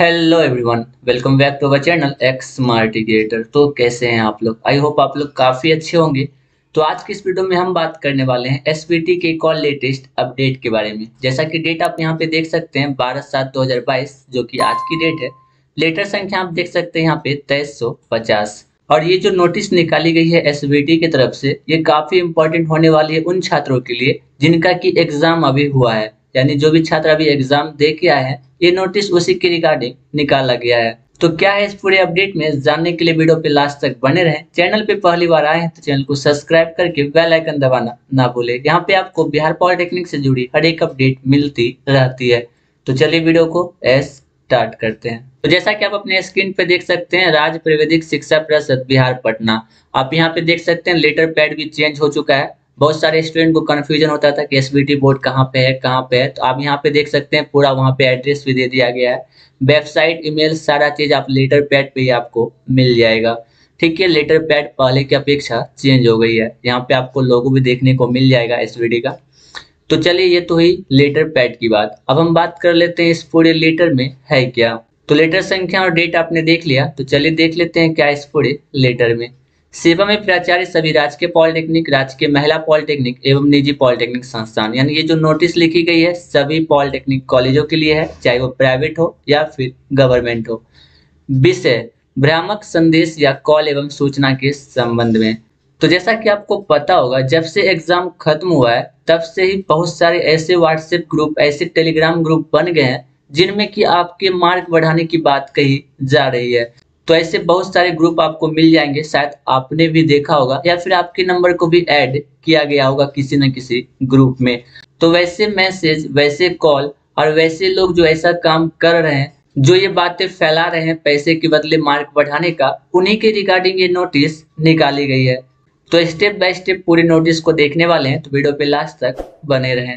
Hello everyone, welcome back to our channel X smart creator. तो कैसे हैं आप लोग? आई होप आप लोग काफ़ी अच्छे होंगे। तो आज की इस वीडियो में हम बात करने वाले हैं एसवीटी के एक और लेटेस्ट अपडेट के बारे में। जैसा कि डेट आप यहाँ पे देख सकते हैं 12/7/2022 जो कि आज की डेट है। लेटर संख्या आप देख सकते हैं यहाँ पे 2350। और ये जो नोटिस निकाली गई है एसवीटी की तरफ से, ये काफ़ी इंपॉर्टेंट होने वाली है उन छात्रों के लिए जिनका कि एग्जाम अभी हुआ है। यानी जो भी छात्र अभी एग्जाम दे के आए हैं, ये नोटिस उसी के रिगार्डिंग निकाला गया है। तो क्या है इस पूरे अपडेट में, जानने के लिए वीडियो पे लास्ट तक बने रहें। चैनल पे पहली बार आए हैं तो चैनल को सब्सक्राइब करके बेल आइकन दबाना ना भूलें। यहाँ पे आपको बिहार पॉलिटेक्निक से जुड़ी हर एक अपडेट मिलती रहती है। तो चलिए वीडियो को स्टार्ट करते हैं। तो जैसा कि आप अपने स्क्रीन पे देख सकते हैं, राज्य प्राविधिक शिक्षा परिषद बिहार पटना, आप यहाँ पे देख सकते हैं लेटर पैड भी चेंज हो चुका है। बहुत सारे स्टूडेंट को कंफ्यूजन होता था कि एसवीटी बोर्ड कहाँ पे है कहाँ पे है, तो आप यहाँ पे देख सकते हैं पूरा वहाँ पे एड्रेस भी दे दिया गया है। वेबसाइट, ईमेल, सारा चीज आप लेटर पैड पे ही आपको मिल जाएगा। ठीक है, लेटर पैड पहले की अपेक्षा चेंज हो गई है। यहाँ पे आपको लोगो भी देखने को मिल जाएगा एसवीटी का। तो चलिए, ये तो हुई लेटर पैड की बात। अब हम बात कर लेते हैं इस पूरे लेटर में है क्या। तो लेटर संख्या और डेट आपने देख लिया, तो चलिए देख लेते हैं क्या इस पूरे लेटर में। सेवा में प्राचार्य सभी राजकीय पॉलिटेक्निक, राजकीय महिला पॉलिटेक्निक एवं निजी पॉलिटेक्निक संस्थान, यानी ये जो नोटिस लिखी गई है सभी पॉलिटेक्निक कॉलेजों के लिए है, चाहे वो प्राइवेट हो या फिर गवर्नमेंट हो। विषय भ्रामक संदेश या कॉल एवं सूचना के संबंध में। तो जैसा कि आपको पता होगा, जब से एग्जाम खत्म हुआ है तब से ही बहुत सारे ऐसे व्हाट्सएप ग्रुप, ऐसे टेलीग्राम ग्रुप बन गए हैं जिनमें कि आपके मार्क बढ़ाने की बात कही जा रही है। तो ऐसे बहुत सारे ग्रुप आपको मिल जाएंगे, शायद आपने भी देखा होगा या फिर आपके नंबर को भी ऐड किया गया होगा किसी न किसी ग्रुप में। तो वैसे मैसेज, वैसे कॉल और वैसे लोग जो ऐसा काम कर रहे हैं, जो ये बातें फैला रहे हैं पैसे के बदले मार्क बढ़ाने का, उन्हीं के रिगार्डिंग ये नोटिस निकाली गई है। तो स्टेप बाय स्टेप पूरी नोटिस को देखने वाले हैं, तो वीडियो पे लास्ट तक बने रहें।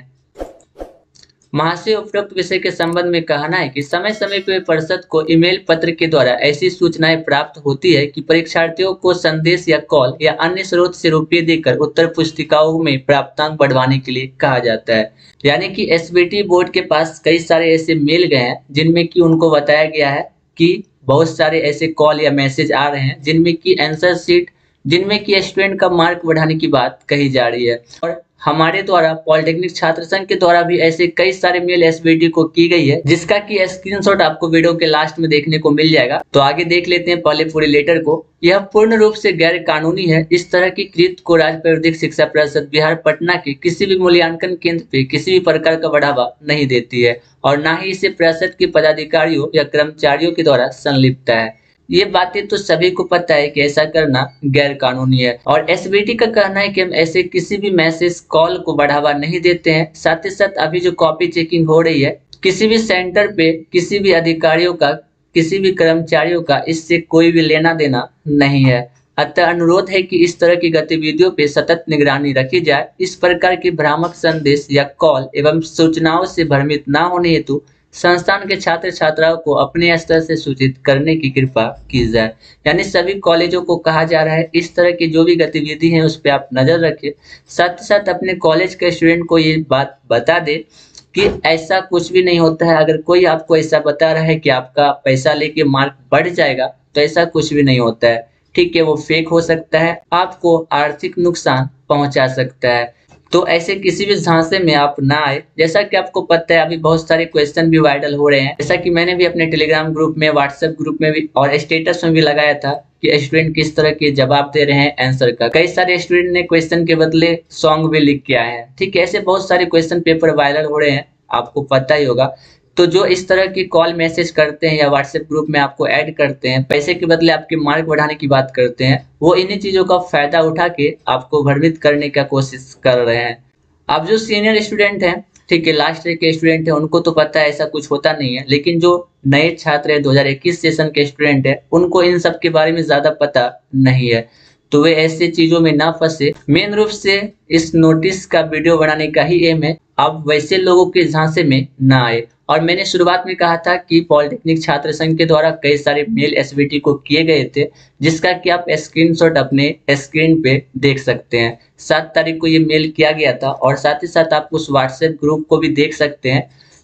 महाशय, उपरोक्त विषय के संबंध में कहना है कि समय समय पर परिषद को ईमेल पत्र के द्वारा ऐसी सूचनाएं प्राप्त होती है कि परीक्षार्थियों को संदेश या कॉल या अन्य स्रोत से रुपये देकर उत्तर पुस्तिकाओं में प्राप्तांक बढ़वाने के लिए कहा जाता है। यानी कि एसवीटी बोर्ड के पास कई सारे ऐसे मेल गए हैं जिनमें कि उनको बताया गया है कि बहुत सारे ऐसे कॉल या मैसेज आ रहे हैं जिनमें कि आंसर शीट, जिनमें कि स्टूडेंट का मार्क बढ़ाने की बात कही जा रही है। और हमारे द्वारा पॉलिटेक्निक छात्र संघ के द्वारा भी ऐसे कई सारे मेल एसवीटी को की गई है, जिसका कि स्क्रीनशॉट आपको वीडियो के लास्ट में देखने को मिल जाएगा। तो आगे देख लेते हैं पहले पूरे लेटर को। यह पूर्ण रूप से गैर कानूनी है। इस तरह की कृत्य को राज्य प्राविधिक शिक्षा परिषद बिहार पटना के किसी भी मूल्यांकन केंद्र पे किसी भी प्रकार का बढ़ावा नहीं देती है और न ही इसे परिषद के पदाधिकारियों या कर्मचारियों के द्वारा संलिप्त है। ये बातें तो सभी को पता है कि ऐसा करना गैर कानूनी है। और एसवीटी का कहना है कि हम ऐसे किसी भी मैसेज, कॉल को बढ़ावा नहीं देते हैं। साथ ही साथ अभी जो कॉपी चेकिंग हो रही है, किसी भी सेंटर पे किसी भी अधिकारियों का, किसी भी कर्मचारियों का इससे कोई भी लेना देना नहीं है। अतः अनुरोध है कि इस तरह की गतिविधियों पे सतत निगरानी रखी जाए। इस प्रकार के भ्रामक संदेश या कॉल एवं सूचनाओं से भ्रमित न होने हेतु संस्थान के छात्र छात्राओं को अपने स्तर से सूचित करने की कृपा की जाए। यानी सभी कॉलेजों को कहा जा रहा है इस तरह की जो भी गतिविधि है उस पर आप नजर रखें। साथ ही साथ अपने कॉलेज के स्टूडेंट को ये बात बता दे कि ऐसा कुछ भी नहीं होता है। अगर कोई आपको ऐसा बता रहा है कि आपका पैसा लेके मार्क बढ़ जाएगा, तो ऐसा कुछ भी नहीं होता है। ठीक है, वो फेक हो सकता है, आपको आर्थिक नुकसान पहुंचा सकता है। तो ऐसे किसी भी झांसे में आप ना आए। जैसा कि आपको पता है, अभी बहुत सारे क्वेश्चन भी वायरल हो रहे हैं, जैसा कि मैंने भी अपने टेलीग्राम ग्रुप में, व्हाट्सएप ग्रुप में भी और स्टेटस में भी लगाया था कि स्टूडेंट किस तरह के जवाब दे रहे हैं आंसर का। कई सारे स्टूडेंट ने क्वेश्चन के बदले सॉन्ग भी लिख के आए हैं। ठीक है, ऐसे बहुत सारे क्वेश्चन पेपर वायरल हो रहे हैं, आपको पता ही होगा। तो जो इस तरह की कॉल मैसेज करते हैं या व्हाट्सएप ग्रुप में आपको ऐड करते हैं, पैसे के बदले आपके मार्क बढ़ाने की बात करते हैं, वो इन्हीं चीजों का फायदा उठा के आपको भ्रमित करने का कोशिश कर रहे हैं। अब जो सीनियर स्टूडेंट हैं, ठीक है, लास्ट ईयर के स्टूडेंट हैं, उनको तो पता है ऐसा कुछ होता नहीं है। लेकिन जो नए छात्र है, 2021 सेशन के स्टूडेंट है, उनको इन सब के बारे में ज्यादा पता नहीं है। तो वे ऐसे चीजों में ना फंसे। मेन रूप से इस नोटिस का वीडियो बनाने का ही एम है, अब वैसे लोगों के झांसे में ना आए। और मैंने शुरुआत में कहा था कि पॉलिटेक्निक छात्र संघ के द्वारा कई सारे मेल एसवीटी को किए गए थे, जिसका कि आप स्क्रीनशॉट अपने स्क्रीन पे देख सकते हैं। 7 तारीख को ये मेल किया गया था और साथ ही साथ आप उस व्हाट्सएप ग्रुप को भी देख सकते हैं।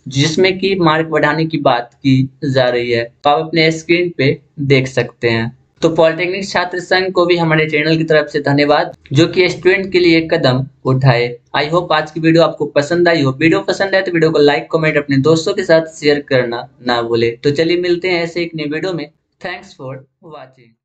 जिसमें कि मार्क बढ़ाने की बात की जा रही है, तो आप अपने स्क्रीन पे देख सकते हैं। तो पॉलिटेक्निक छात्र संघ को भी हमारे चैनल की तरफ से धन्यवाद, जो कि स्टूडेंट के लिए कदम उठाए। आई होप आज की वीडियो आपको पसंद आई हो। वीडियो पसंद आए तो वीडियो को लाइक, कमेंट, अपने दोस्तों के साथ शेयर करना ना भूले। तो चलिए मिलते हैं ऐसे एक नई वीडियो में। Thanks for watching.